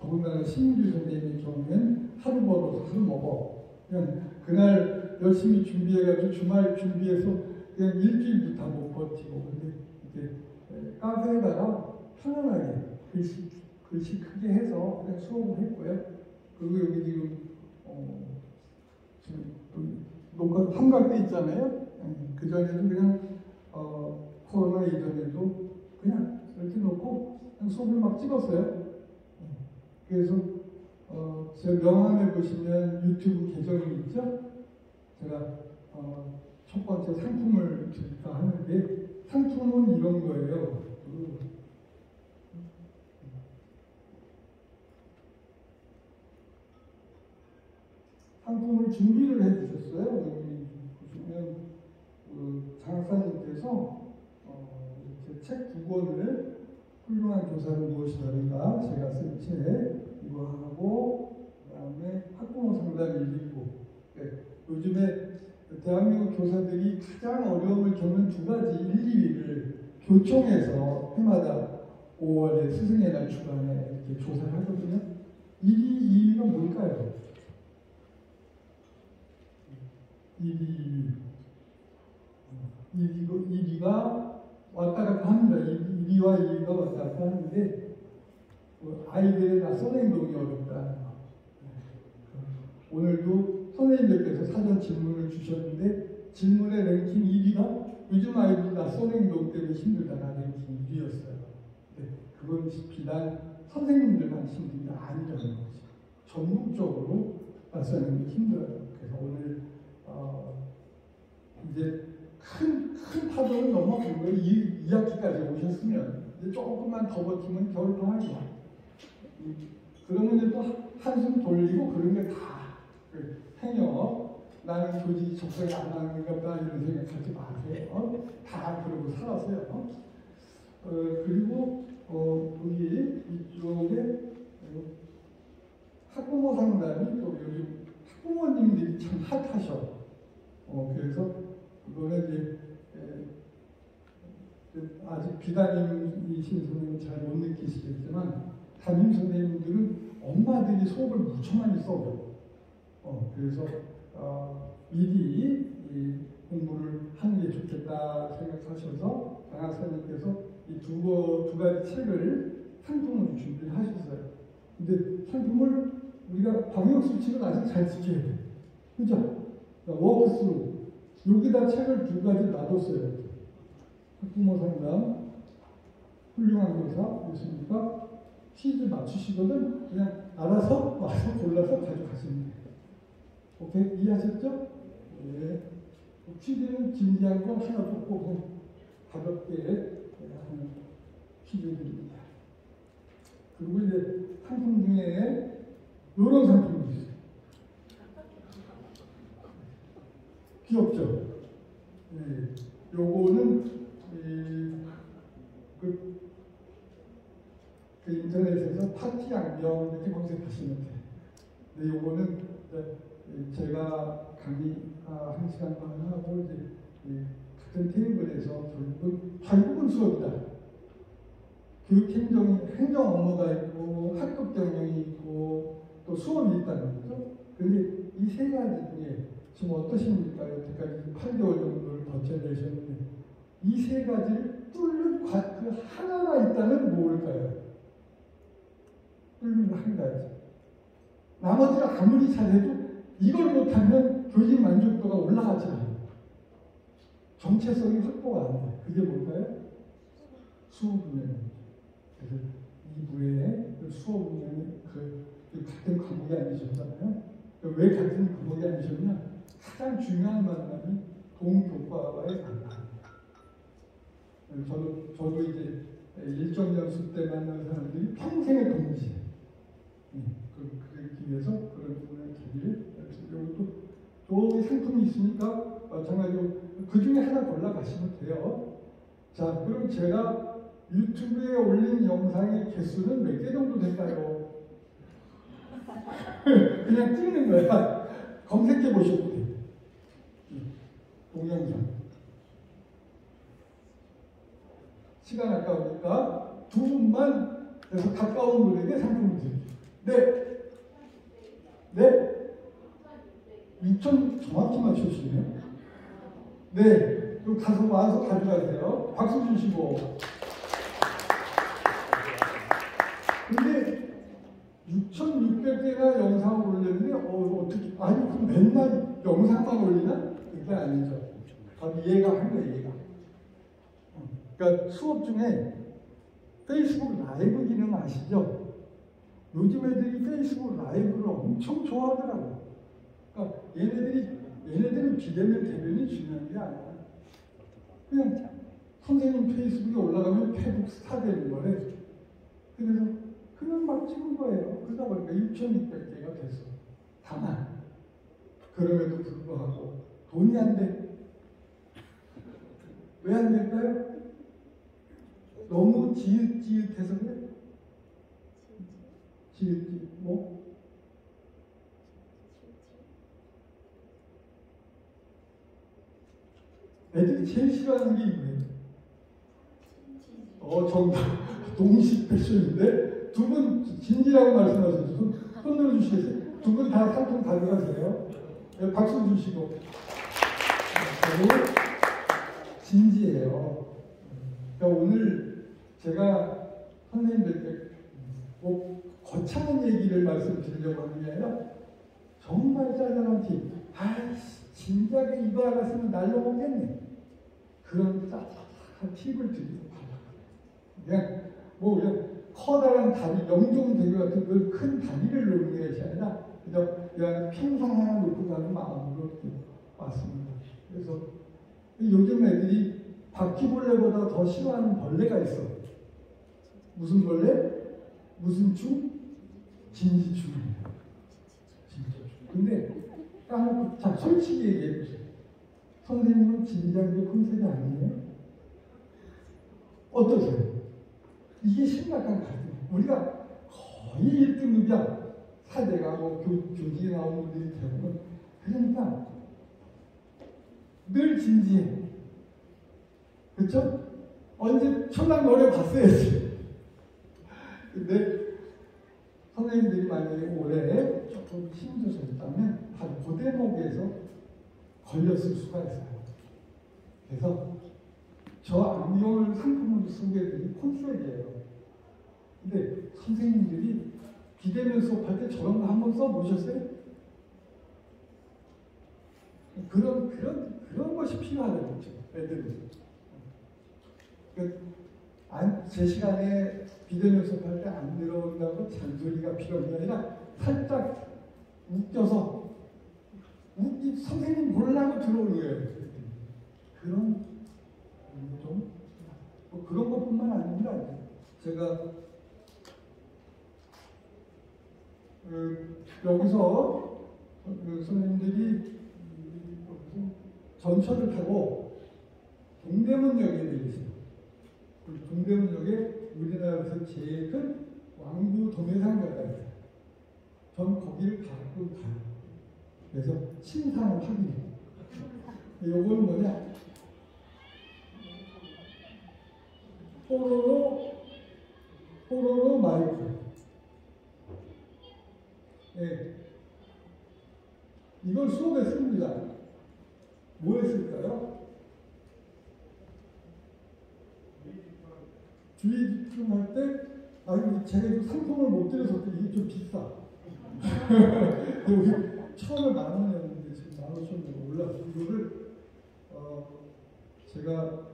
더군다나 신인규 선생님의 경우는 하루 벌어서 하루 먹어. 그냥 그날 열심히 준비해가지고 주말 준비해서 그냥 일주일도 다 못 버티고. 근데 이제 카페에다가 편안하게 글씨 크게 해서 그냥 수업을 했고요. 그리고 여기 지금 녹화 삼각대 있잖아요. 그 전에도 그냥 코로나 이전에도 그냥 이렇게 놓고 그냥 수업을 막 찍었어요. 그래서 제 명함에 보시면 유튜브 계정이 있죠. 제가 첫 번째 상품을 드릴까 하는데 상품은 이런 거예요. 상품을 준비를 해주셨어요. 여기 보시면 장학사님께서 이렇게 책 2권을 훌륭한 교사는 무엇이 다른가 제가 쓴 책 이거 하고 그다음에 학부모 상담 119. 네. 요즘에 대한민국 교사들이 가장 어려움을 겪는 2가지 1, 2위를 교총에서 해마다 5월에 스승의 날 주간에 이렇게 조사를 하거든요. 1위, 2위가 뭘까요? 1위가 왔다 갔다 합니다. 1위와 2위가 왔다 갔다 하는데 아이들의 낯선 행동이 어렵다. 오늘도 선생님들께서 사전 질문을 주셨는데 질문의 랭킹 1위가 요즘 아이들 낯선 행동 때문에 힘들다는 랭킹 1위였어요. 그건 비단 선생님들만 힘든 게 아니라는 거죠. 전국적으로 낯선 행동이 힘들어요. 그래서 오늘 이제 큰 파도는 넘어간 거예요. 2학기까지 오셨으면 이제 조금만 더 버티면 겨울방학이야. 그러면 이제 또 한숨 돌리고 그런 게 다 행여 나는 교직이 적성이 안 나는 것 같다 이런 생각하지 마세요. 다 그러고 살았어요. 그리고 여기 이쪽에 학부모 상담이 또 요즘 학부모님들이 참 핫하셔. 그래서 이거는 이제 아직 비담임이신 선생님은 잘 못 느끼시겠지만 담임 선생님들은 엄마들이 수업을 무척 많이 써요. 그래서 미리 이 공부를 하는 게 좋겠다 생각하셔서 장학사님께서 이 두 가지 책을 상품으로 준비를 하셨어요. 근데 상품을 우리가 방역 수칙을 아직 잘 지켜야 돼. 그죠? 워크스루 여기다 책을 2가지 놔뒀어요. 학부모 상담 훌륭한 교사 됐습니까? 퀴즈 맞추시거든 그냥 알아서 와서 골라서 가져가시면 돼요. 오케이? 이해하셨죠? 네. 퀴즈는 진지한 건 하나도 없고 그냥 가볍게 하는 퀴즈들입니다. 그리고 이제 상품 중에 이런 상품이 있어요. 귀엽죠? 네. 요거는 그 인터넷에서 파티 안경 이렇게 검색하시면 돼요. 근데 요거는 제가 강의 1시간 반 하고 이제 같은 테이블에서 결국은 수업이다. 교육 행정 업무가 있고 학급 경영이 있고 또 수업이 있다는 거죠. 그런데 이 3가지 중에 지금 어떠십니까? 여태까지 8개월 정도를 버텨내셨는데 이 3가지를 뚫는 그 하나가 있다면 뭘까요? 뚫는 한 가지. 나머지를 아무리 잘해도 이걸 못하면 교직 만족도가 올라가지 않아요. 정체성이 확보가 안 돼요. 그게 뭘까요? 수업 운영입니다. 그래서 2부에 수업 운영이 같은 과목이 아니셨잖아요. 왜 같은 과목이 아니셨냐? 가장 중요한 만남이 동교과와의 만남입니다. 저도 이제 일정 연수 때 만난 사람들이 평생의 동지예요. 그러기 위해서 그런 부분을 드릴 또 상품이 있으니까 마찬가지로 그 중에 하나 골라가시면 돼요. 자, 그럼 제가 유튜브에 올린 영상의 개수는 몇 개 정도 될까요? 그냥 찍는 거야. 검색해 보셔도 돼요. 동영상. 시간 아까우니까 2분만 그래서 가까운 분에게 상품을 드릴게요. 네. 네. 6천 정확히 맞추시네요. 네. 그럼 와서 가져가세요. 박수 주시고. 근데 6,600개나 영상을 올렸는데 어떻게 아니 그럼 맨날 영상만 올리나? 그게 아니죠. 바로 얘가 한 거예요. 얘가. 그러니까 수업 중에 페이스북 라이브 기능 아시죠? 요즘 애들이 페이스북 라이브를 엄청 좋아하더라고요. 그러니까 얘네들은 비대면 대면이 중요한 게 아니야. 그냥 선생님 페이스북에 올라가면 페북 스타 되는 거래. 그래서 그냥 막 찍은 거예요. 그러다 보니까 6,600개가 됐어. 다만 그럼에도 불구하고 돈이 안 돼. 왜 안 될까요? 너무 지읒지읒해서 그래? 지읒지읒 뭐? 애들이 제일 싫어하는 게 이거예요. 정답. 동식 패션인데 두 분 진지라고 말씀하셨죠. 손 들어주시겠어요? 두 분 다 상품 가져가세요. 네, 박수 주시고. 그리고 진지해요. 그러니까 오늘 제가 선생님들께 꼭 거창한 얘기를 말씀드리려고 하는 게 아니라 정말 짜잘한 팁. 진작에 이거 알았으면 날로 먹겠네. 그런 짜잘한 팁을 드리고 그냥 커다란 다리, 영종대교 같은 그 큰 다리를 놓는 것이 아니라 그냥 평상 하나 놓고 가는 마음으로 왔습니다. 그래서 요즘 애들이 바퀴벌레보다 더 싫어하는 벌레가 있어. 무슨 벌레? 무슨 충? 진지충이에요. 진지충. 근데 까놓고 자 솔직히 얘기해 보세요. 선생님은 진지한 게 컨셉이 아니에요? 어떠세요? 이게 심각한 갈등. 우리가 거의 1등급이야. 사대가 교직에 나오는 분들이 대부분. 그러니까 늘 진지해. 그렇죠? 언제 천랑 노래 봤어야지. 근데 선생님들이 만약에 올해 조금 힘드셨다면 바로 그 대목에서 걸렸을 수가 있어요. 그래서 저 안경을 상품으로 소개해드린 콘셉트예요. 근데 선생님들이 비대면 수업할 때 저런 거 한번 써보셨어요? 그런 것이 필요하다는 거죠. 애들은. 제 시간에 비대면 수업할 때 안 들어온다고 잔소리가 필요한 게 아니라 살짝 웃겨서 선생님 보려고 들어오는 거예요. 그런 그런 것뿐만 아니라 제가 여기서 선생님들이 전철을 타고 동대문역에 내리세요. 동대문역에 우리나라에서 제일 큰 왕구 도매상가가 있어요. 전 거기를 가끔 가요. 그래서 신상을 확인해요. 이건 뭐냐? 뽀로로 마이크. 네. 이걸 수업에 씁니다. 뭐에 쓸까요? 주의 집중할 때, 제가 이거 상품을 못 드려서 이게 좀 비싸. 우리 처음에 10,000원이었는데 지금 15,000원으로 올라서 이거를 제가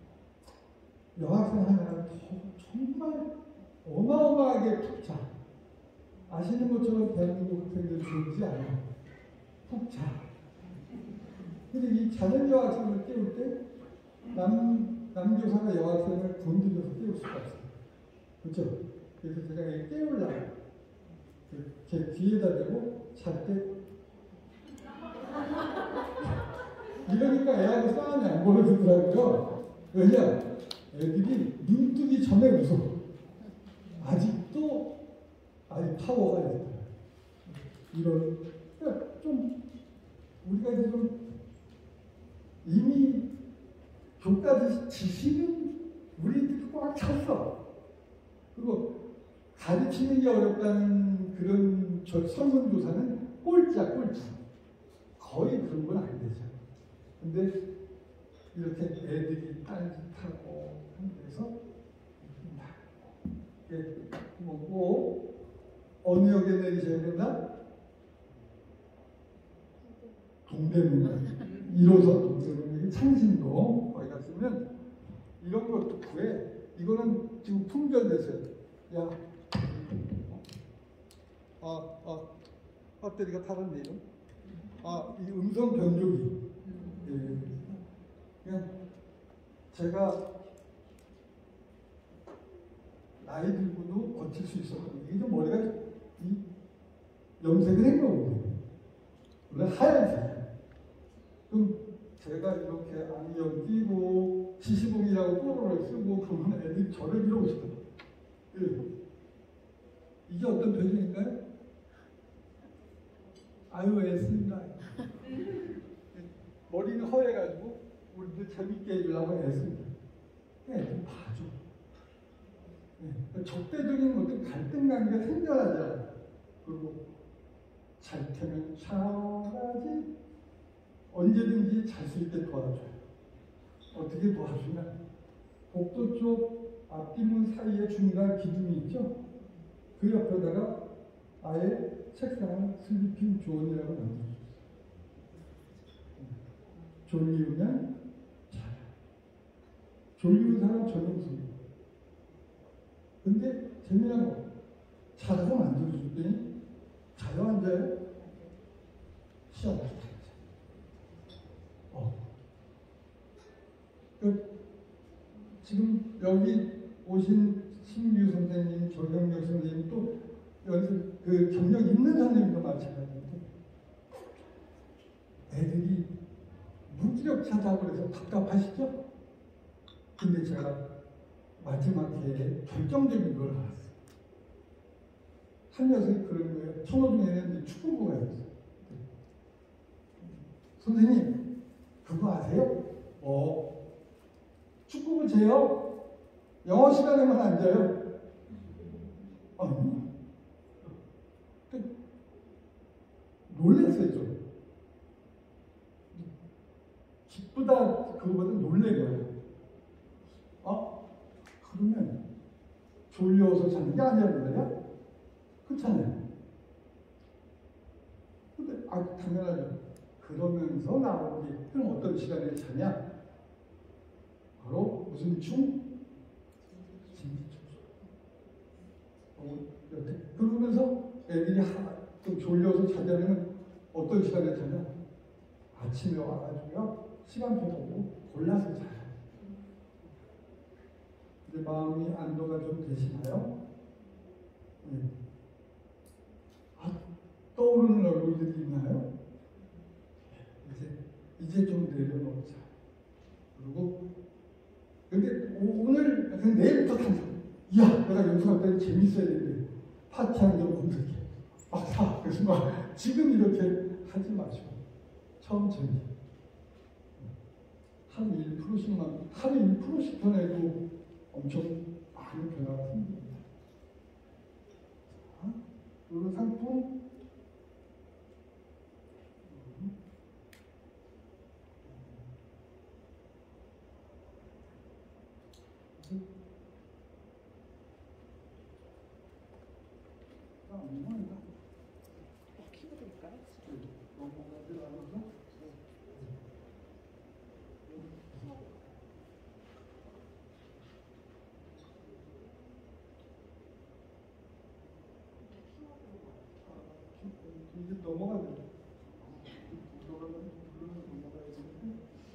여학생 하나 정말 어마어마하게 푹 자. 아시는 것처럼 대한민국 학생들 좋지 않아요. 푹 자. 근데 이 자는 여학생을 깨울 때 남교사가 여학생을 건드려서 깨울 수가 없어요. 그렇죠? 그래서 제가 깨우려고 제 뒤에다 대고 잘 때 이러니까 애하고 싸움이 안 벌어지더라고요. 왜냐? 애들이 눈 뜨기 전에 웃어. 아직도 파워가 있어요. 그러니까 좀 우리가 이제 좀 이미 교과서 지식은 우리들이 꽉 찼어. 그리고 가르치는 게 어렵다는 그런 설문조사는 꼴찌야, 꼴찌. 거의 그런 건 안 되죠. 근데 이렇게 애들이 딴짓하고 하면서 이게 뭐고 어느 역에 내리셔야 된다? 동대문 1호선 동대문 창신동 거기 갔으면 이런 것도 구해. 이거는 지금 품절됐어요. 야, 배터리가 타는데 이거? 이 음성 변조기. 예. 그냥 제가 나이 들고도 버틸 수 있었거든요. 이게 좀 머리가 이 염색을 한 거거든요. 원래 하얀색. 그럼 제가 이렇게 안경 끼고 지시봉이라고 뽀로를 쓰고 그러면 애들이 저를 이러고 싶어요. 예. 이게 어떤 표정인가요? 아유, 애씁니다. 머리는 허해가지고 우리들 재밌게 해주려고 애씁니다. 애들 봐줘. 예. 적대적인 어떤 갈등 관계가 생겨나잖아요. 그리고 잘 테면 잘하지. 언제든지 잘 수 있게 도와줘요. 어떻게 도와주면 복도 쪽 앞뒷문 사이에 중간 기둥이 있죠? 그 옆에다가 아예 책상을 슬리핑 존이라고 만들어줬어요. 졸리우면 자요. 졸리운 사람 전용수입니다. 근데 재미난 거 자라고 만들어줬더니 자요, 앉아요? 시합을 지금 여기 오신 신규 선생님, 조경력 선생님 또 연습 경력 있는 선생님도 마찬가지인데 애들이 무기력 찾아고 그래서 답답하시죠? 근데 제가 마지막에 결정적인 걸 알았어요. 한 녀석이 그런 거예요. 천호중에는 축구부가 있어요. 선생님, 그거 아세요? 축구부 제요? 영어 시간에만 앉아요. 아니, 놀랬어요, 좀. 기쁘다, 그거보다 놀란 거예요. 그러면 졸려서 자는 게 아니라는 거야? 그렇잖아요. 근데, 당연하죠. 그러면서 나오기, 그럼 어떤 시간에 자냐? 바로 무슨 중? 진지충. 그러면서 애들이 좀 졸려서 자자면 어떤 시간에 자냐? 아침에 와가지고요. 시간표 보고 골라서 자요. 이제 마음이 안도가 좀 되시나요? 네. 떠오르는 얼굴들이 있나요? 이제 좀 내려놓자. 그리고 근데 오늘 내일부터 탄다. 이야, 내가 연습할 때 재밌어야 되는데 파티하는 게 검색해. 막 사. 그래서 막 지금 이렇게 하지 마시고 천천히 한 1%씩만 하루 1%씩 변해도 엄청 많은 변화가 생깁니다. 자, 그리고 상품 키워드일까요? 이제 넘어가야 돼. 넘어가야 되는데.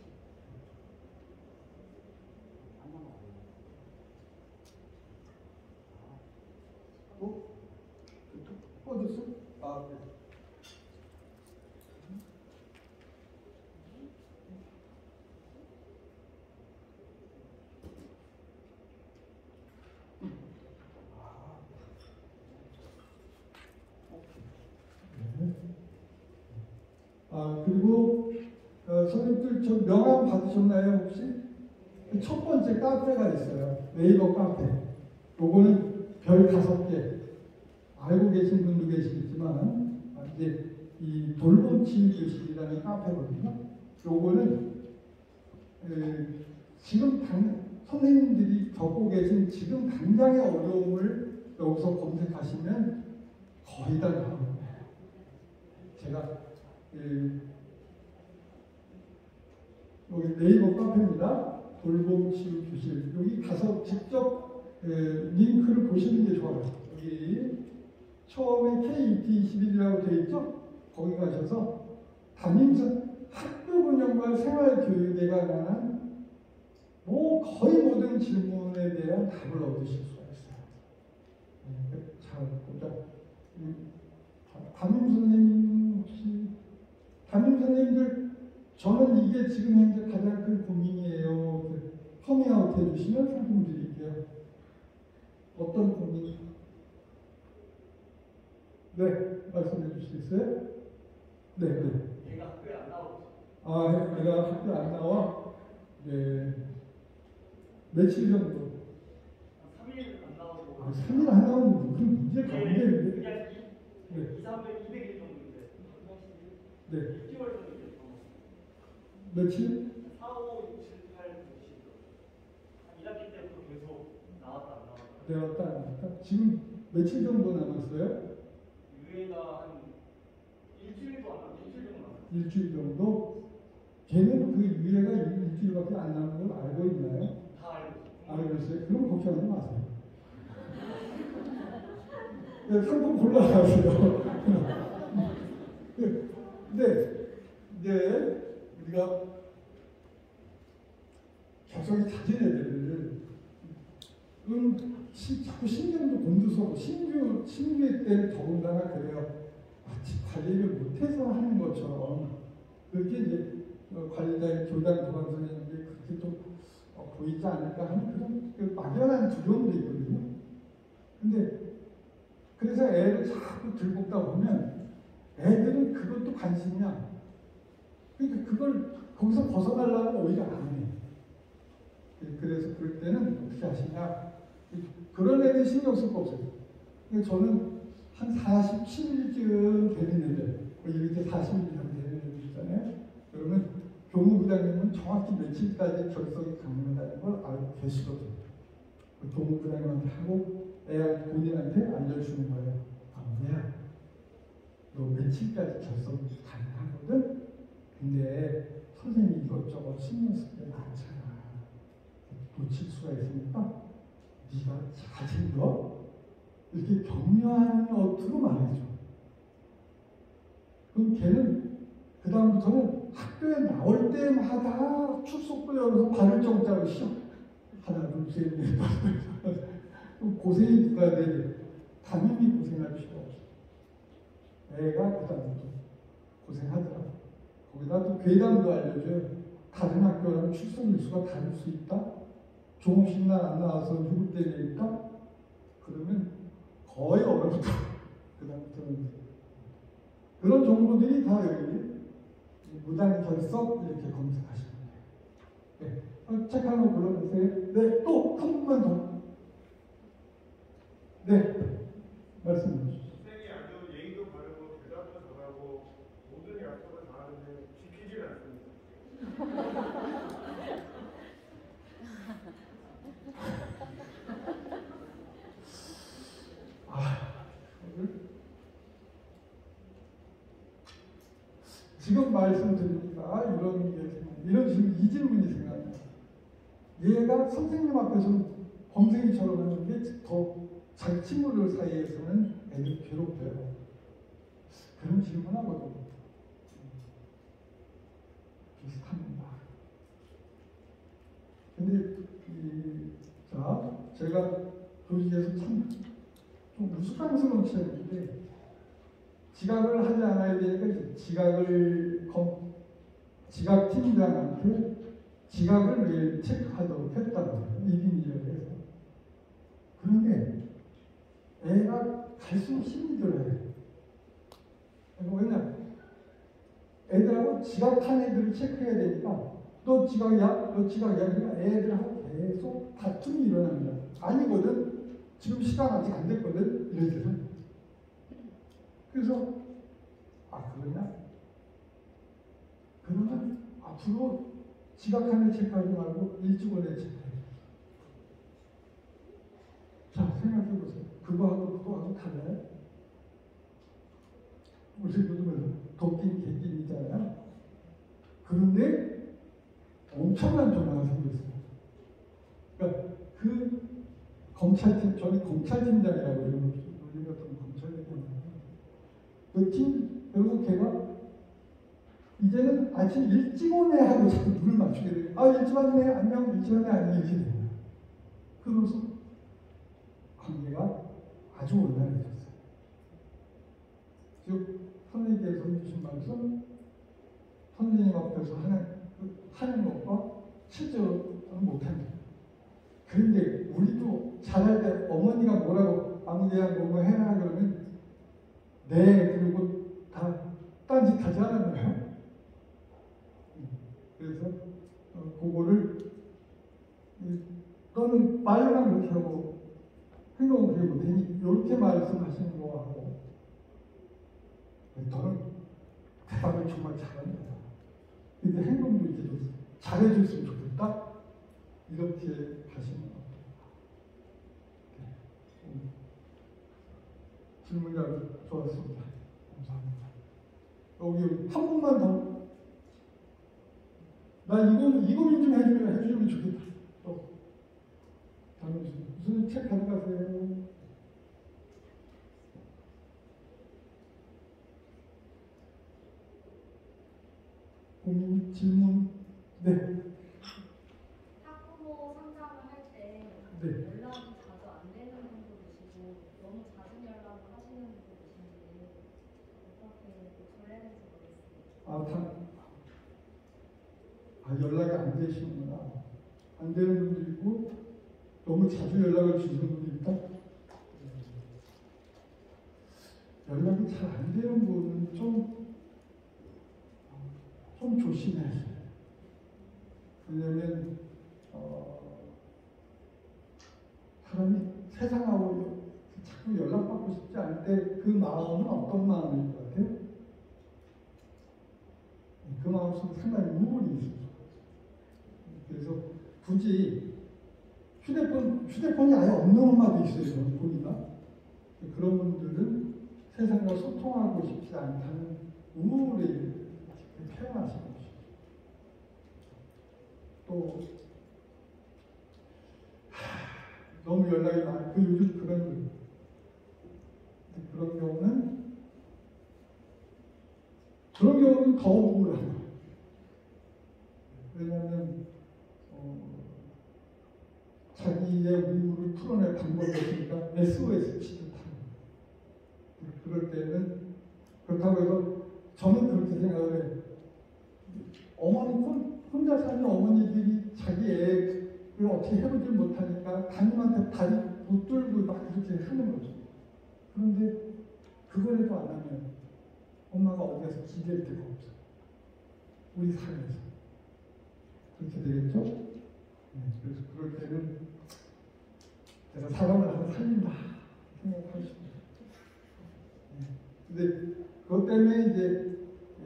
꺼졌어? 네. 그리고 선생님들 저 명함 받으셨나요 혹시? 첫 번째 카페가 있어요. 네이버 카페. 요거는 별 5개. 알고 계신 분도 계시겠지만 이제 이 돌봄 치유교실이라는 카페거든요. 요거는 지금 선생님들이 겪고 계신 지금 당장의 어려움을 여기서 검색하시면 거의 다 나옵니다. 제가 여기 네이버 카페입니다. 돌봄 치유 교실. 여기 가서 직접 링크를 보시는 게 좋아요. 여기 처음에 KET21이라고 되어 있죠? 거기 가셔서 담임선 학교 운영과 생활교육에 관한 거의 모든 질문에 대한 답을 얻으실 수가 있어요. 잘 보자. 담임선생님 혹시 담임선생님들 저는 이게 지금 현재 가장 큰 고민이에요. 커밍아웃 해주시면 상품 드릴게요. 어떤 고민? 네, 말씀해 주시겠어요? 네. 얘가 학교에 안 나오죠. 얘가 학교에 안 나와? 네. 며칠 정도? 3일 안 나오고. 3일 안 나오면 무슨 문제가 없는데? 그냥 200일 정도인데. 네. 6개월 정도 이제 며칠? 4, 5, 6, 7, 8, 9, 10. 한 1학기 때부터 계속 나왔다 안 나왔다. 나왔다 안 나왔다? 지금 며칠 정도 남았어요? 유예가 한 일주일도 안 남았어요. 일주일 정도 남았어요. 일주일 정도? 걔는 그 유예가 일주일밖에 안 남은 걸 알고 있나요? 다 알고 있어요. 알고 있어요? 그럼 걱정하지 마세요. 네, 상품 골라가세요. 근데 이제 우리가 격성이 잦은 애들을 자꾸 신경도 곤두서고 신규 때는 더군다나 그래요. 마치 관리를 못해서 하는 것처럼 그렇게 이제 관리자의 교장 도감 선생님이 그렇게 좀 보이지 않을까 하는 그런 그 막연한 두려움도 있거든요. 근데 그래서 애를 자꾸 들볶다 보면 애들은 그것도 관심이야. 그러니까 그걸 거기서 벗어나려면 오히려 안 해. 그래서 그럴 때는 어떻게 하시냐. 그런 애들 신경 쓸 거 없어요. 그러니까 저는 한 47일쯤 되는 애들, 이렇게 40일 이상 되는 애들 있잖아요. 그러면 교무부장님은 정확히 며칠까지 결석이 가능하다는 걸 알고 계시거든요. 교무부장님한테 하고 애 본인한테 알려주는 거예요. 얘야, 너 며칠까지 결석이 가능하거든? 근데 선생님이 이것저것 신경 쓸 게 많잖아. 놓칠 수가 있으니까 네가 잘 챙겨. 이렇게 격려하는 어투로 말해줘. 그럼 걔는 그 다음부터는 학교에 나올 때마다 출석부 열어서 발을 정자로 쉬어. 하나, 둘, 셋, 넷, 다섯. 고생이 누가 돼? 담임이 고생할 필요 없어. 애가 그 다음부터 고생하더라. 거기다 또 괴담도 알려줘요. 다른 학교랑 출석 일수가 다를 수 있다. 종업식 날 안 나와서 누구 때문에 있다? 그러면 거의 어렵다. 그 다음부터는 그런 정보들이 다 여기 무단 결석 이렇게 검색하시면 돼요. 네. 책 하나 골라주세요. 네, 또 한 번만 더. 네, 말씀해 주시죠. 선생님이 아주 예의도 바르고 대답도 잘하고 모든 약속을 다 하는데 지키질 않습니다. 지금 말씀드리니까 이런 지금 이 질문이 생각나요. 얘가 선생님 앞에서는 범생이처럼 하는 게 더 자기 친구들 사이에서는 애를 괴롭혀요. 그런 질문하거든요. 비슷합니다. 근데 제가 교직에서 참 좀 우스꽝스러운 취향인데 지각을 하지 않아야 되니까 지각팀장한테 지각을 매일 체크하도록 했다고 해요. 이빙이라고 해서. 그런데 애가 갈수록 힘이 들어요. 왜냐? 애들하고 지각한 애들을 체크해야 되니까 너 지각이야? 너 지각이야? 그러니까 애들하고 계속 다툼이 일어납니다. 아니거든? 지금 시간 아직 안 됐거든? 이래서는 그래서 그러냐? 그러면 앞으로 지각하는 체크하지 말고 일찍 오는 체크해. 자, 생각해보세요. 그거하고 달라요? 우리 요즘에 도끼, 개끼이잖아요. 그런데 엄청난 변화가 생겼어요. 그러니까 그 검찰팀, 저는 검찰팀장이라고 놀리었던 검찰팀장이에요. 그 팀, 그리고 걔가 이제는 아침 일찍 오네 하고 자꾸 눈을 맞추게 돼요. 일찍 왔네, 안녕, 일찍 왔네, 안녕, 이렇게 돼요. 그러면서 관계가 아주 원활해졌어요. 즉, 선생님께서 해주신 말씀, 선생님 앞에서 하는 것과 실제로 못합니다. 그런데 우리도 잘할 때 어머니가 뭐라고 아무개야 뭐뭐 해라 그러면 네, 그리고 다 딴짓 하지 않았나요? 그래서 그거를 너는 말만 그렇게 하고 행동은 그렇게 못하니 이렇게 말씀하시는 거하고 너는 대답을 정말 잘한다. 근데 행동도 이렇게 잘해줬으면 좋겠다. 이렇게 하시는 거예요. 질문이 좋았습니다. 감사합니다. 여기 한 분만 더. 나 이거는 좀 해주면 좋겠다. 또 다른 무슨 책 가져가세요? 고민, 질문. 네. 학부모 상담을 할 때 네. 연락이 자주 안 되는 분도 계시고 너무 잦은 연락을 하시는 분도 계신데 어떻게 조절해야 될지 모르겠습니다. 연락이 안 되시는구나. 안 되는 분도 있고 너무 자주 연락을 주시는 분도 있다. 연락이 잘 안 되는 분은 좀 조심해야 해요. 왜냐면 사람이 세상하고 자꾸 연락받고 싶지 않을 때 그 마음은 어떤 마음일 것 같아요? 그 마음 속에 상당히 우울이 있어요. 그래서 굳이 휴대폰이 아예 없는 엄마도 있어요. 보니까 그런 분들은 세상과 소통하고 싶지 않다는 우울을 표현하시는 것이죠. 또 너무 연락이 많고 요즘 그런 경우는 더 우울한 거예요. 왜냐하면 자기의 우울을 풀어낼 방법이 없으니까 SOS 취급하는 거예요. 그럴 때는 그렇다고 해서 저는 그렇게 생각을 해요. 혼자 사는 어머니들이 자기 애를 어떻게 해보지 못하니까 담임한테 다리 붙들고 막 이렇게 하는 거죠. 그런데 그거라도 안 하면 엄마가 어디 가서 기댈 데가 없어요. 우리 사회에서. 그렇게 되겠죠? 그래서 그럴 때는 내가 사람을 하나 살린다 생각하시고. 근데 그것 때문에 이제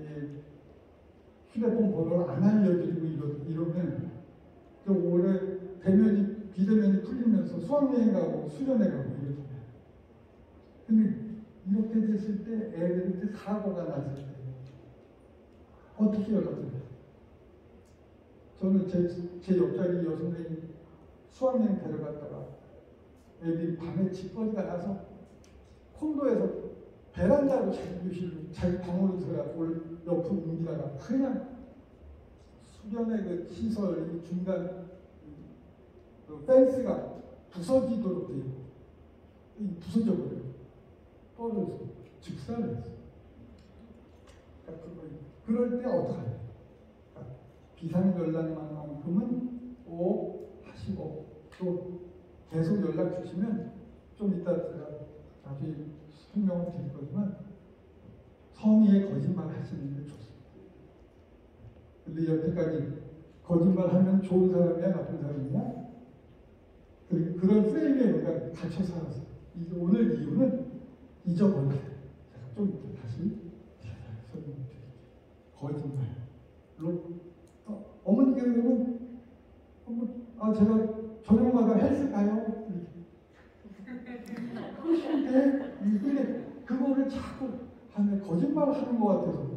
휴대폰 번호를 안 알려드리고 이러면 올해 비대면이 풀리면서 수학여행 가고 수련회 가고 이러잖아요. 근데 이렇게 됐을 때 애들한테 사고가 났을 때 어떻게 연락드려요? 저는 제 옆자리 여선생님 수학여행 데려갔다가 애들이 밤에 집거리가 나서 콘도에서 베란다로 자기 방으로 들어가고 옆으로 옮기다가 그냥 수련의 그 시설 중간 그 펜스가 부서지도록 돼 있고 부서져 버려요. 떨어져서 즉사를 했어요. 그러니까 그럴 때 어떡하냐? 그러니까 비상연락만큼은 꼭 하시고 또 계속 연락 주시면 좀 이따 제가 나중에 설명을 드릴 거지만 성의의 거짓말 하시는 게 좋습니다. 근데 여태까지 거짓말하면 좋은 사람이야 나쁜 사람이냐? 그런 프레임에 우리가 갇혀 살았어요. 오늘 이유는 잊어버려요. 좀 이렇게 다시 설명드릴게요. 거짓말로 어머니가 그러면 제가 저녁마다 헬스 가요. 이렇게. 근데 그거를 자꾸 거짓말을 하는 것 같아서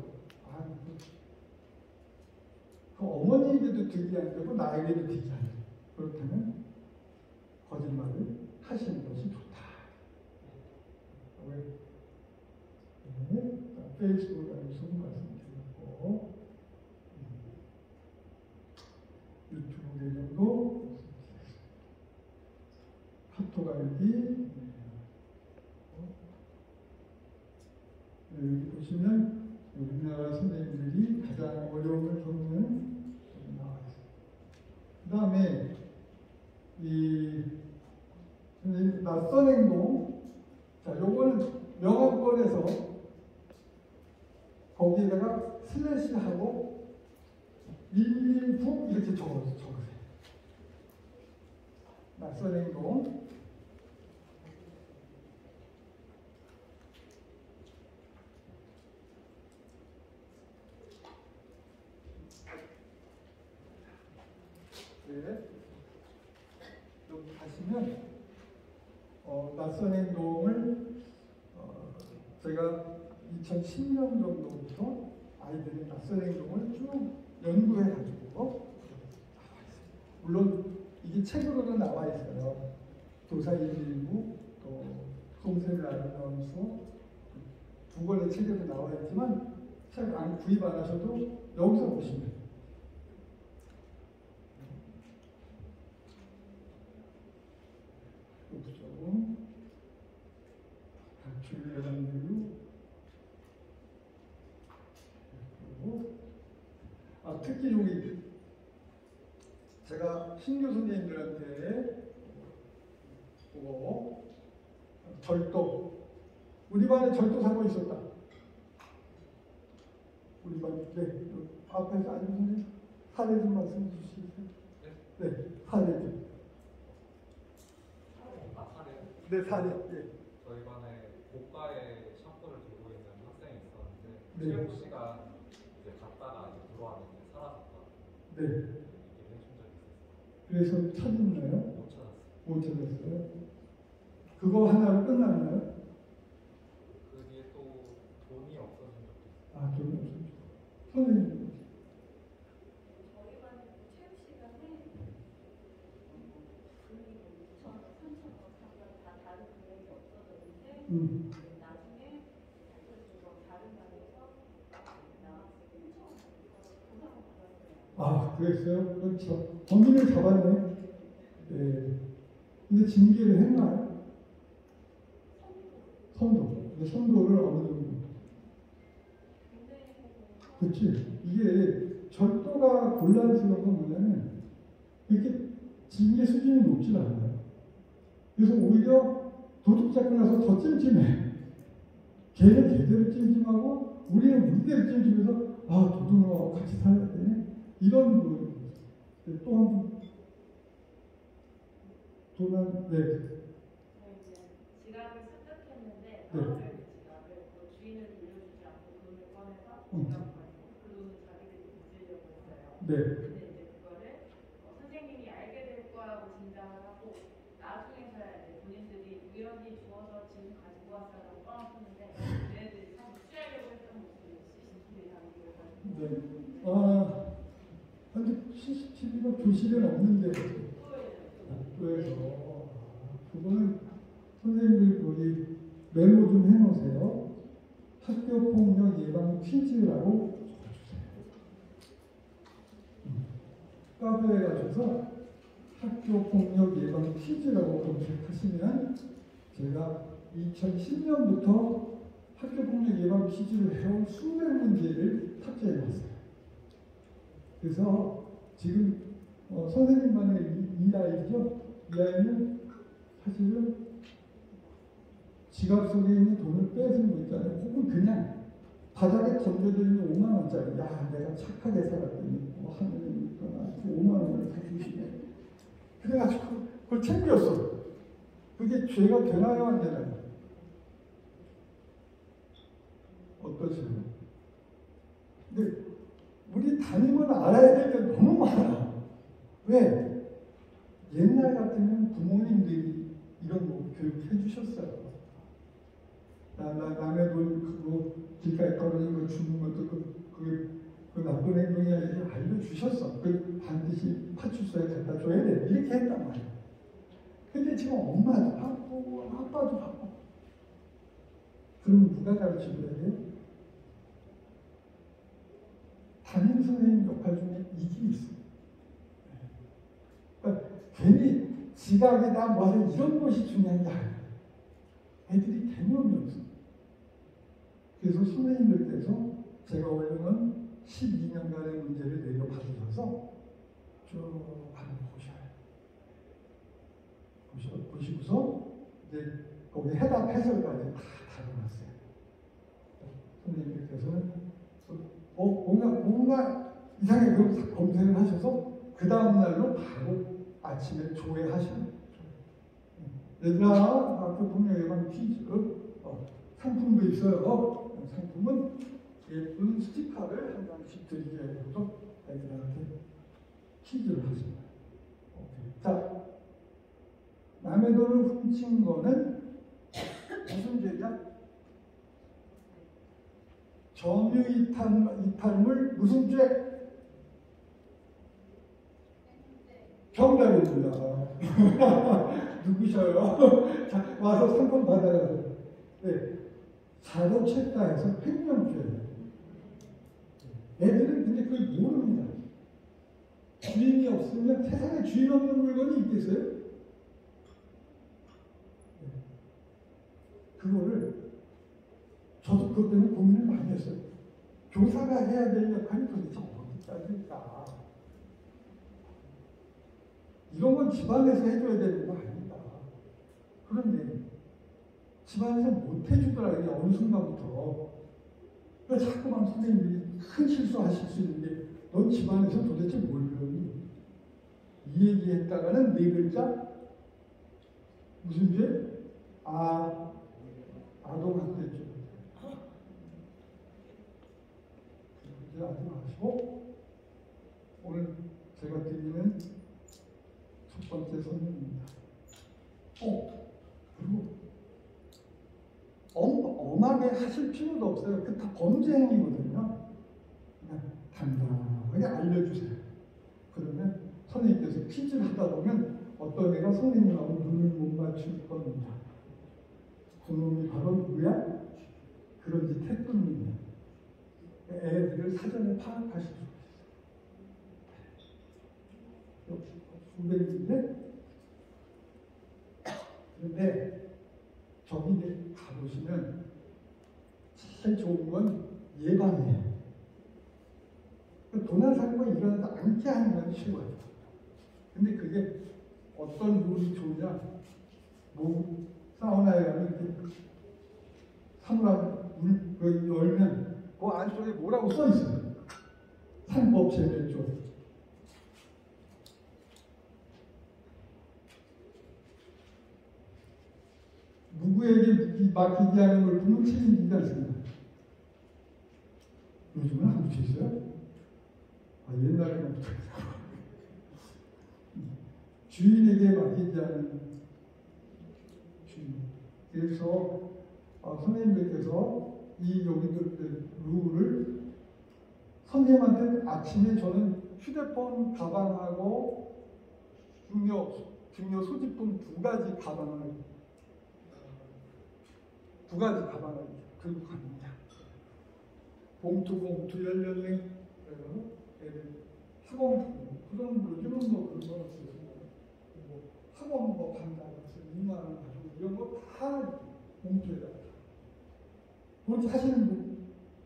그 어머니에게도 되게 안 되고 나에게도 되게 안 되고 그렇다면 거짓말을 하시는 것이 좋다. 네, 페이스북에서 말씀드렸고 유튜브 계정도 카톡 알기 여기 보시면 우리나라 선생님들이 가장 어려움을 겪는 나와 있습니다. 그 다음에 이 낯선 행동, 자, 요거는 명언권에서 거기에다가 슬래시하고 119 이렇게 적으세요. 낯선 행동. 네. 여기 가시면 낯선 행동을 제가 2010년 정도부터 아이들의 낯선 행동을 쭉 연구해가지고 나와 있습니다. 물론 이게 책으로도 나와 있어요. 도사 119, 또 송세를 아름다운 수업 두 권의 책에도 나와 있지만 책 안 구입 안 하셔도 여기서 보시면 돼요. 부정, 주의하는 이유, 그리고 특히 여기 제가 신규 선생님들한테 절도, 우리 반에 절도 사고 있었다. 우리 반, 네, 앞에서 아는 선생님 사례 좀 말씀해 주시겠어요? 네, 사례 좀. 네, 사례. 네. 저희 반에 고가의 샴푸를 들고 있는 학생이 있었는데 네. 체육 시간 이제 갔다가 이제 들어왔는데 사라졌다. 네. 얘기를 해준 적이 있었어요. 그래서 찾았나요? 못 찾았어요. 못 찾았어요. 그거 하나로 끝났나요? 그 뒤에 또 돈이 없어진 적도 있어요. 아, 돈이 없어요. 선생님. 저희 반에 체육 시간에 금액이 2,000원, 3,000원 다 다른 금액이 없어졌는데 나중에 다른 반에서 나왔을 때 1,000원 보상을 받았어요. 아, 그랬어요? 그렇죠. 범인을 잡았네. 네. 근데 징계를 했나요? 선도. 근데 선도를 어느 정도? 그렇지. 이게 절도가 곤란스러운 건 뭐냐면 이렇게 징계 수준이 높지 않아요. 그래서 오히려 도둑 잡고 나서 더 찜찜해. 걔는 걔대로 찜찜하고 우리는 우리대로 찜찜해서 도둑하고 같이 살아야 되네. 이런 부분이 또 한 번. 도난, 네. 지갑을 습득했는데 떨어져있는 지갑을 그 주인을 돌려주지 않고 돈을 꺼내서 지갑을 가지고 그 돈을 자기들이 빚으려고 했어요. 네. 근데 이제 그거를 선생님이 알게 될 거라고 짐작을 하고 나중에서야 이제 본인들이 우연히 주워서 지금 가지고 왔어라고 떠났었는데 얘네들이 사실 취하려고 했던 모습이 CCTV에 담기고 해가지고 네. 근데 CCTV가 교실에는 없는데. 그래서 그거는 선생님들 여기 메모 좀 해놓으세요. 학교 폭력 예방 퀴즈라고 적어주세요. 카페에 가셔서 학교 폭력 예방 퀴즈라고 검색하시면 제가 2010년부터 학교 폭력 예방 퀴즈를 해온 수백 문제를 탑재해놨어요. 그래서 지금 선생님만의 이 아이죠. 이 아이는 사실은 지갑 속에 있는 돈을 뺏은 거 있잖아요. 혹은 그냥 바닥에 던져져 있는 5만 원짜리. 야, 내가 착하게 살았더니 하느님이 또 나한테 5만 원을 사주시네. 그래가지고 그걸 챙겼어. 그게 죄가 되나요, 안 되나요? 어떠세요? 근데 우리 담임은 알아야 될 게 너무 많아. 왜? 옛날 같으면 부모님들이 이런 거 교육해 주셨어요. 남의 돈 그거 길가에 떨어진 거 주는 것도 그 나쁜 행동이 아니라 알려주셨어. 그 반드시 파출소에 갖다 줘야 돼. 이렇게 했단 말이야. 근데 지금 엄마도 바쁘고 아빠도 바쁘고. 그럼 누가 가르쳐줘야 돼요? 담임 선생님 역할 중에 이게 있어요. 그러니까 괜히 지각이다 뭐하든 이런 것이 중요한 게 아니에요. 애들이 개념이 없어. 그래서 선생님들께서 제가 원래는 12년간의 문제를 내려받으셔서 쭉 한번 보셔요. 보시고서 이제 거기 해답 해설까지 다 다뤄놨어요. 선생님들께서는 뭔가 이상하게 그걸 검색을 하셔서 그 다음날로 바로 아침에 조회하시는 얘들아, 그 분명히 퀴즈 상품도 있어요. 상품은 예쁜 스티커를 한 장씩 드리게 해서 애들한테 퀴즈를 하시는 거예요. 자, 남의 돈을 훔친 거는 무슨 죄냐? 점유이탈물 무슨 죄? 정답입니다. 누구셔요? 자, 와서 상품 받아요. 네. 자동책다 해서 횡령죄예요. 애들은 근데 그걸 모릅니다. 주인이 없으면 세상에 주인 없는 물건이 있겠어요? 네. 그거를 저도 그것 때문에 고민을 많이 했어요. 교사가 해야 될 역할이 도대체 어디까지일까? 이런 건 집안에서 해줘야 되는 거 아닙니까? 그런데 집안에서 못 해주더라고요. 어느 순간부터. 그러니까 자꾸만 선생님들이 큰 실수하실 수 있는데 넌 집안에서 도대체 뭘 배웠니? 이 얘기했다가는 네 글자 무슨 죄? 아동학대죄. 그렇게 하지 마시고 오늘 제가 드리는 첫 번째 선물입니다. 그리고 엄하게 하실 필요도 없어요. 그 다 범죄 행위거든요. 그냥 당당하게 알려주세요. 그러면 선생님께서 퀴즈를 하다 보면 어떤 애가 선생님하고 눈을 못 맞출 겁니다. 그놈이 바로 누구야? 그런 짓 했던 놈이야. 애들을 사전에 파악하실 수 있어요. 수백인데 그런데 저기 이제 가보시면 제일 좋은 건 예방이에요. 도난 사고가 일어나지 않게 하는 건 쉬워요. 근데 그게 어떤 룰이 좋냐? 사우나에 가면 이렇게 사물함 물 열면 그 안쪽에 뭐라고 써 있어요? 상법 제일조. 누구에게 맡기지 않은 걸 보면 책임지지 않습니다. 요즘은 안 붙여 있어요? 옛날에는 붙어 있어요. 주인에게 맡기지 않은 주인. 그래서 선생님들께서 이 여기들 룰을 선생님한테 아침에 저는 휴대폰 가방하고 중요 소지품 두 가지 가방을 들고 갑니다. 봉투 열렬랭 학원 그런 요즘은 뭐 그런 거 없어요. 학원 뭐 간다고 해서 2만 원 가지고 이런 거 다 봉투에다가 뭔지 하시는 분?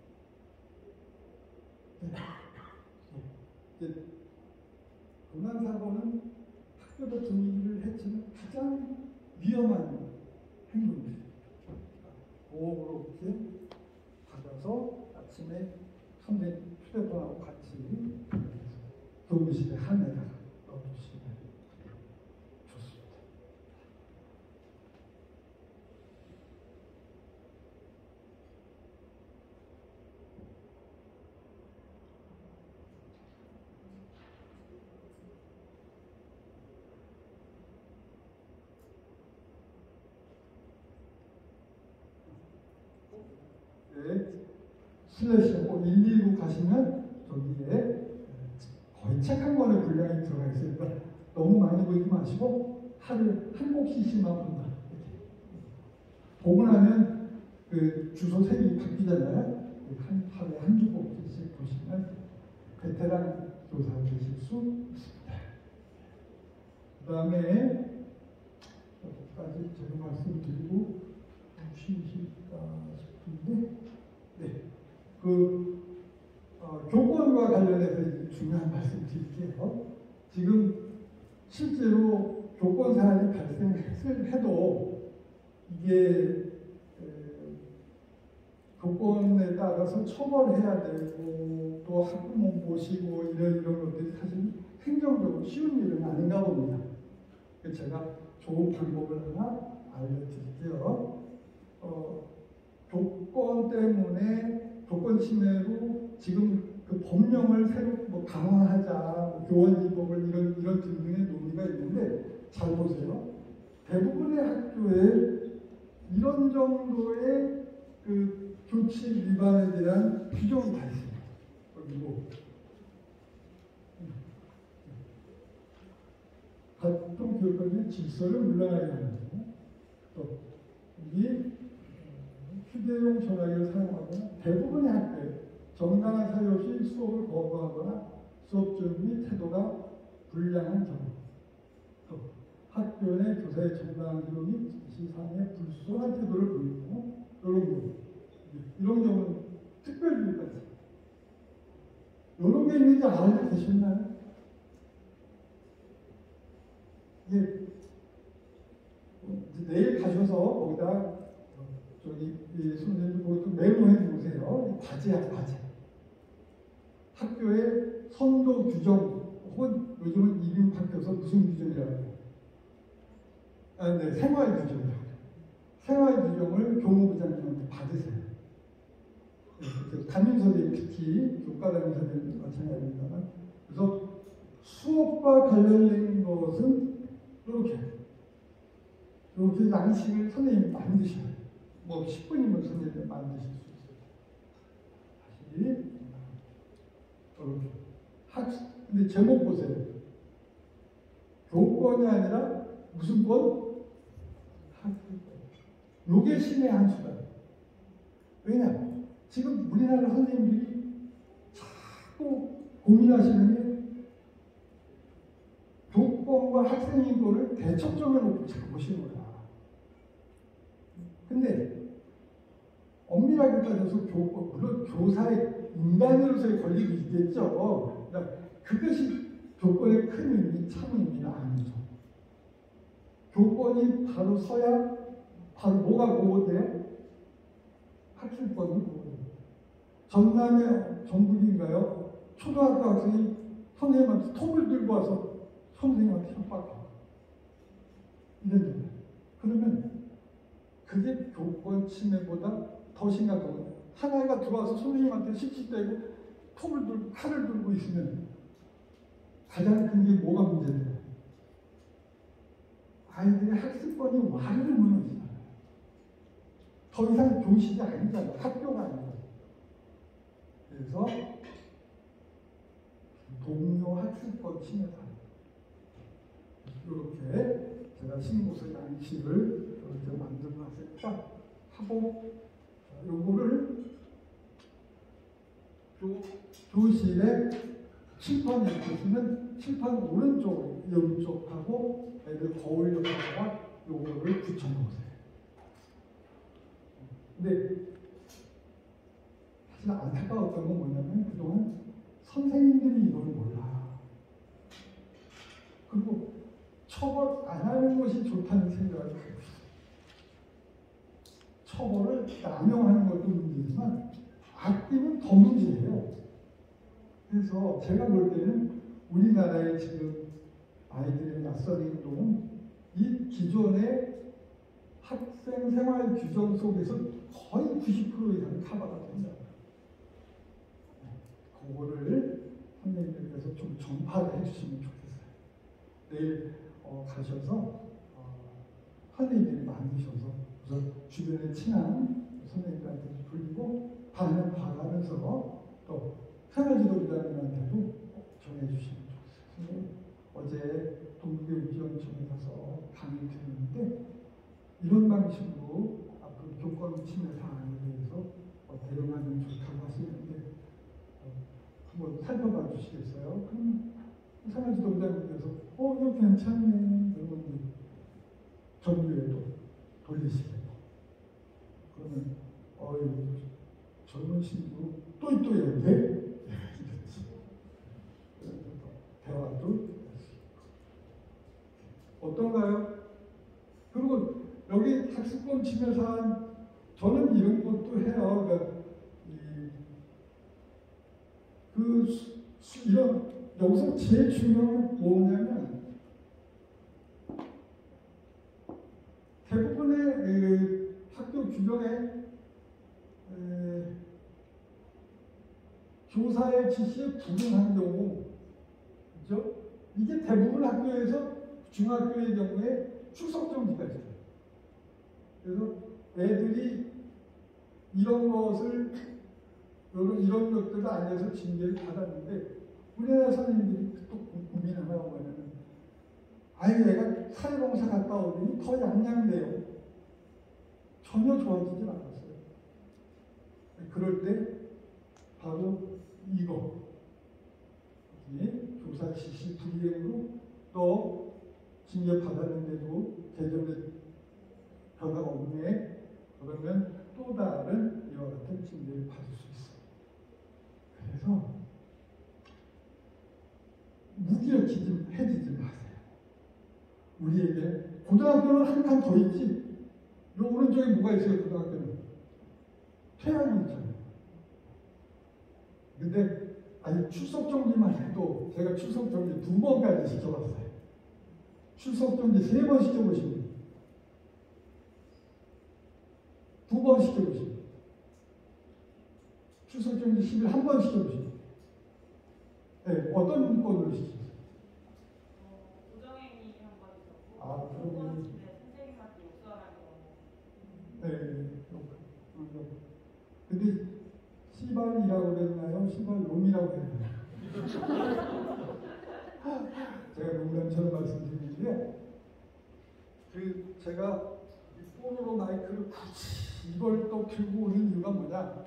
네. 도난 사고는 학교도 분위기를 해치는 가장 위험한 행동입니다. 보호로 이렇게 받아서 아침에 선생님 휴대폰하고 같이 교무실에 한에다가 넣어주시면 좋습니다. 슬래시하고 119 가시면 저기에 거의 책 한 권의 분량이 들어가 있으니까 너무 많이 보지 마시고 하루에 한 곡씩만 본다. 이렇게. 보고 나면 그 주소 색이 바뀌잖아요. 하루에 한두 곡씩 보시면 베테랑 교사 되실 수 있습니다. 그 다음에 여기까지 제가 말씀드리고 쉬실까 싶은데, 네, 교권과 관련해서 중요한 말씀 드릴게요. 지금 실제로 교권 사안이 발생해도 이게 교권에 따라서 처벌해야 되고 또 학부모 모시고 이런 것들이 사실 행정적으로 쉬운 일은 아닌가 봅니다. 제가 좋은 방법을 하나 알려드릴게요. 교권 때문에 교권 침해로 지금 그 법령을 새로 뭐 강화하자, 교원이법을 이런 등등의 논의가 있는데 잘 보세요. 대부분의 학교에 이런 정도의 그 교칙 위반에 대한 규정이 다 있습니다. 그리고 같은 교육관의 질서를 물러나게 하는 거. 또 이 휴대용 전화기를 사용하거나 대부분의 학교에 정당한 사유 없이 수업을 거부하거나 수업 중 및 태도가 불량한 경우, 또 학교 내 교사의 정당한 기록 및 지시사항에 불순한 태도를 보이고 이런 경우는 특별유의가 있습니다. 이런 게 있는지 알고 계셨나요? 예. 내일 가셔서 거기다 저기 선생님들 보고 메모해 보세요. 과제야, 과제. 학교의 선도 규정 혹은 요즘은 이민학교에서 무슨 규정이라고 해요? 네, 생활 규정이라고 해요. 생활 규정을 교무부장님한테 받으세요. 담임 선생님, 특히 교과 담임 선생님도 마찬가지입니다만, 그래서 수업과 관련된 것은 이렇게 양식을 선생님이 만드셔야 돼요. 뭐 10분이면 선생님이 만드실 수 있어요. 다시 이렇게. 근데 제목 보세요. 교권이 아니라 무슨 권? 학습권. 요게 신의 한 수다. 왜냐? 지금 우리나라 선생님들이 자꾸 고민하시는 게 교권과 학생인권을 대척점에 놓고 자꾸 보시는 거야. 근데 엄밀하게 따져서 교권, 물론 교사의 인간으로서의 권리도 있겠죠. 그러니까 그것이 교권의 큰 의미, 참 의미가 아니죠. 교권이 바로 서야 바로 뭐가 보호돼요? 학습권이 보호돼요. 전남의 전북인가요? 초등학교 학생이 선생님한테 톱을 들고 와서 선생님한테 협박해요. 이런 얘기예요. 그러면 그게 교권 침해보다 더 심각하거든요. 하나가 들어와서 선생님한테 씩씩대고 톱을 들고 칼을 들고 있으면 가장 큰 게 뭐가 문제돼요? 아이들의 학습권이 완전히 무너지잖아요. 더 이상 교실이 아니잖아요. 학교가 아니잖아요. 그래서 동료 학습권 침해다. 이렇게 제가 신고서 양식을 이렇게 만들어 놨으니까 하고 요거를 교실에 칠판에 보시면 칠판 오른쪽 옆쪽하고 애들 거울 옆에다가 요거를 붙여놓으세요. 근데 사실 안타까웠던 건 뭐냐면 그동안 선생님들이 이걸 몰라. 그리고 처벌 안 하는 것이 좋다는 생각을 갖고 있어요. 처벌을 남용하는 것도 문제지만 아끼면 더 문제예요. 그래서 제가 볼 때는 우리나라의 지금 아이들의 낯선 행동은 이 기존의 학생 생활 규정 속에서 거의 90% 이상 커버가 된다. 그거를 선생님들께서 좀 전파를 해주시면 좋겠어요. 내일 가셔서 선생님들이 만드셔서 우선 주변에 친한 선생님과 부장님한테 불리고 반은 봐가면서 또 생활지도부장님한테도 전해주시면 좋겠어요. 어제 동국교육지원청에 가서 강의 드렸는데 이런 방식으로 앞으로 교권 침해 사안에 대해서 대응하면 좋다고 하시는데 한번 살펴봐 주시겠어요? 그럼 생활지도부장님께서 이거 괜찮네 그러면 정부에도 돌리시겠고 그러면 젊은 친구 또이또이한데 대화도 어떤가요? 그리고 여기 학습권 침해 사안 저는 이런 것도 해요. 이런 여기서 제일 중요한 건 뭐냐면 대부분의 학교 규정에 교사의 지시에 불응한 경우, 그죠? 이게 대부분 학교에서 중학교의 경우에 출석 정지가 있어요. 그래서 애들이 이런 것들을 알려서 징계를 받았는데 우리나라 선생님들이 또 고민을 하고 뭐냐면 얘가 사회봉사 갔다 오더니 더 양양돼요. 전혀 좋아지지 않았어요. 그럴 때 바로 이거 교사 지시 불이행으로 또 징계 받았는데도 개정의 변화가 없네. 그러면 또 다른 이와 같은 징계를 받을 수 있어요. 그래서 무기력해지지 마세요. 우리에게 고등학교는 한 칸 더 있지. 이 오른쪽에 뭐가 있어요? 고등학교는 퇴학이 있잖아요. 근데 아니 출석 정지만 해도 제가 출석 정지 2번까지 시켜봤어요. 출석 정지 3번 시켜보시면 2번 시켜보시면 출석 정지 10일 1번 시켜보시면 네, 어떤 건으로 시키세요? 부정행위 한 번 있었고 두 번째 선생님한테 욕설하는 거. 네. 근데 시발이라고 그랬나요? 시발놈이라고 그랬나요? 제가 농담처럼 말씀드리는데 제가 뽀로로 마이크를 굳이 이걸 또 들고 오는 이유가 뭐냐?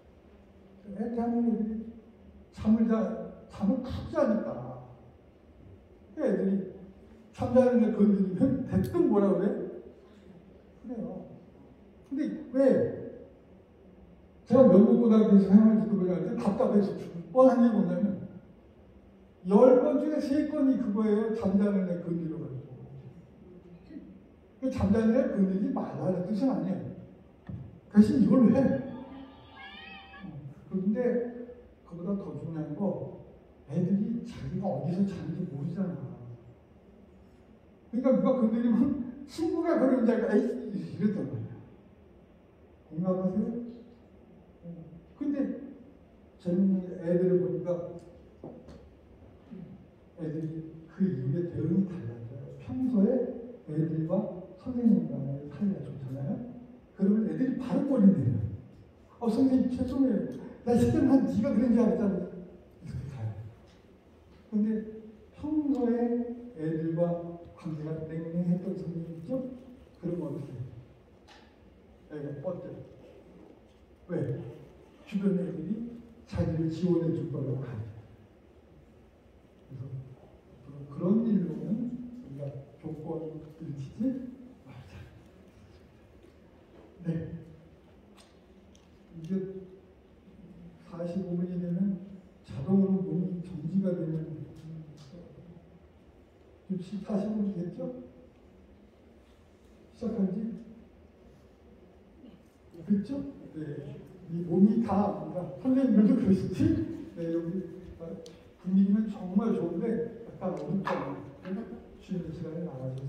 애들이 잠을 푹 자니까 애들이 잠자는 애 건드리면 대뜸 뭐라 그래? 그래요. 근데 왜? 제가 명문고등학교에서 생활지도를 할 때 답답해서 죽을 뻔한 게 뭐냐면 10건 중에 3건이 그거예요. 잠자는 애 건드려가지고. 잠자는 애 건드리지 말라는 뜻은 아니에요. 대신 이걸 해. 그런데 그보다 더 중요한 거 애들이 자기가 어디서 자는지 모르잖아. 그러니까 누가 건드리면 친구가 그러는 줄 알고 에이 이랬단 말이야. 공감하세요? 근데 재밌는 애들을 보니까 애들이 그 이후에 대응이 달라져요. 평소에 애들과 선생님 간의 사이가 좋잖아요. 그러면 애들이 바로 꼬리 내려요. 선생님 죄송해요. 나 지금 네가 그런 줄 알았잖아. 이렇게 가요. 근데 평소에 애들과 관계가 냉랭했던 선생님 있죠? 그러면 어떻게 해요? 애가 뻗대요. 왜? 주변 애들이 자기를 지원해 줄 거라고 가요. 그래서 그런 일로는 우리가 교권을 지키지 말자. 네. 이게 45분이 되면 자동으로 몸이 정지가 되는 40분 됐죠? 시작한 지? 그렇죠? 네. 이 몸이 다 선생님들도 그러시지? 네, 여기 분위기는 정말 좋은데 약간 어둡잖아요. 쉬는 시간에 나가셔서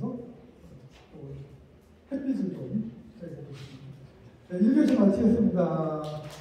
또 햇빛을 좀 쐬고. 네, 1교시 마치겠습니다.